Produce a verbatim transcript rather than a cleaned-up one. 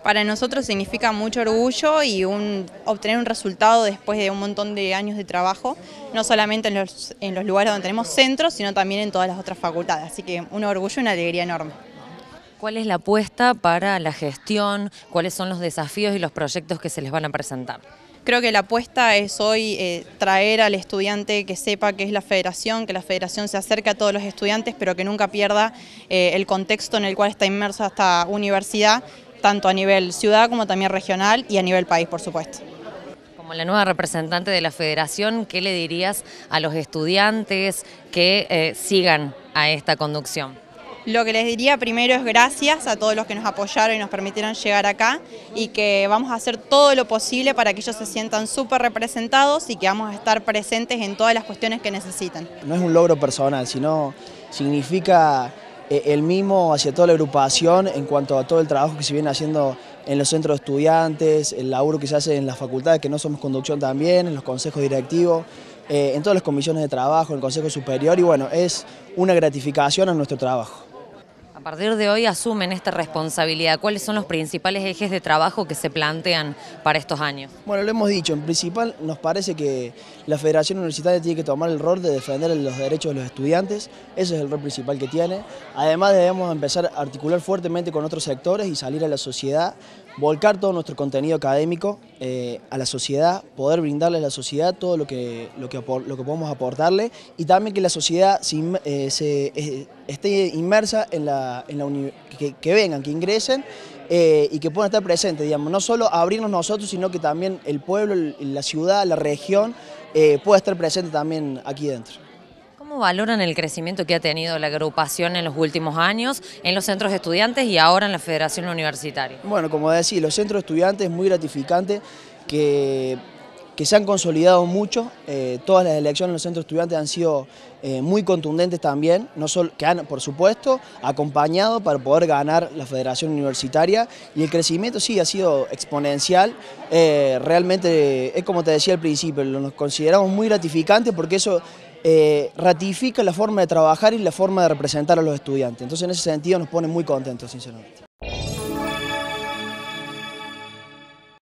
Para nosotros significa mucho orgullo y un, obtener un resultado después de un montón de años de trabajo, no solamente en los, en los lugares donde tenemos centros, sino también en todas las otras facultades. Así que un orgullo y una alegría enorme. ¿Cuál es la apuesta para la gestión? ¿Cuáles son los desafíos y los proyectos que se les van a presentar? Creo que la apuesta es hoy eh, traer al estudiante que sepa qué es la federación, que la federación se acerque a todos los estudiantes, pero que nunca pierda eh, el contexto en el cual está inmersa esta universidad, tanto a nivel ciudad como también regional y a nivel país, por supuesto. Como la nueva representante de la federación, ¿qué le dirías a los estudiantes que eh, sigan a esta conducción? Lo que les diría primero es gracias a todos los que nos apoyaron y nos permitieron llegar acá y que vamos a hacer todo lo posible para que ellos se sientan súper representados y que vamos a estar presentes en todas las cuestiones que necesiten. No es un logro personal, sino significa el mimo hacia toda la agrupación en cuanto a todo el trabajo que se viene haciendo en los centros de estudiantes, el laburo que se hace en las facultades, que no somos conducción también, en los consejos directivos, eh, en todas las comisiones de trabajo, en el Consejo Superior, y bueno, es una gratificación a nuestro trabajo. A partir de hoy asumen esta responsabilidad. ¿Cuáles son los principales ejes de trabajo que se plantean para estos años? Bueno, lo hemos dicho, en principal nos parece que la Federación Universitaria tiene que tomar el rol de defender los derechos de los estudiantes, ese es el rol principal que tiene. Además debemos empezar a articular fuertemente con otros sectores y salir a la sociedad, volcar todo nuestro contenido académico eh, a la sociedad, poder brindarle a la sociedad todo lo que, lo que, lo que podemos aportarle y también que la sociedad se, eh, se, eh, esté inmersa en la, en la que, que vengan, que ingresen eh, y que puedan estar presentes, digamos, no solo abrirnos nosotros, sino que también el pueblo, la ciudad, la región eh, pueda estar presente también aquí dentro. ¿Cómo valoran el crecimiento que ha tenido la agrupación en los últimos años en los centros de estudiantes y ahora en la Federación Universitaria? Bueno, como decía, los centros de estudiantes es muy gratificante que, que se han consolidado mucho, eh, todas las elecciones en los centros de estudiantes han sido eh, muy contundentes también, no solo, que han, por supuesto, acompañado para poder ganar la Federación Universitaria y el crecimiento sí ha sido exponencial, eh, realmente es como te decía al principio, nos consideramos muy gratificantes porque eso Eh, ratifica la forma de trabajar y la forma de representar a los estudiantes. Entonces en ese sentido nos pone muy contentos, sinceramente.